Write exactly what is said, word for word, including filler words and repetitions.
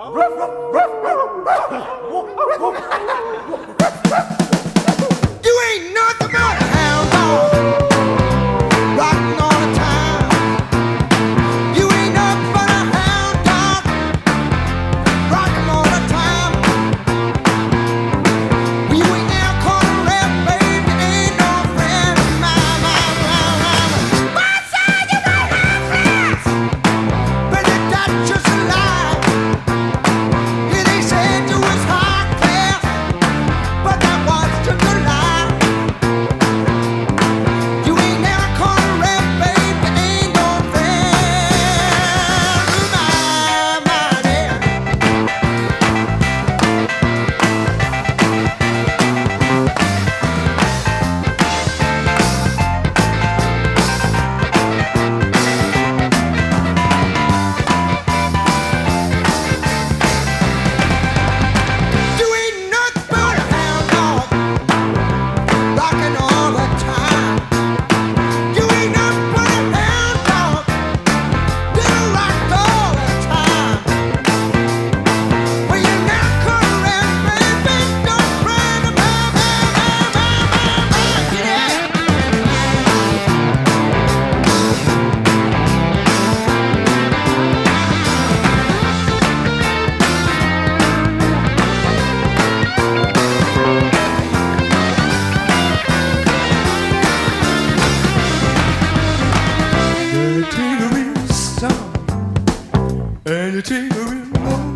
You ain't nothing but a hound dog, rocking all the time. You ain't nothing but a hound dog, rocking all the time. You ain't never caught a red, baby, ain't no friend of mine, mine, mine, mine. Why say you got high class? But that's just a lie. Yeah, they said you was high class, but that was just a lie. You ain't never caught a red, baby, ain't no friend of mine, mine, yeah. You ain't nothing but a hound dog, rocking all the time. You ain't nothing but a hound dog, that'll rock all the time. Well, you never caught a red, baby, don't friend of mine, mine, mine, mine, mine, mine, yeah. You take a real song and you take a real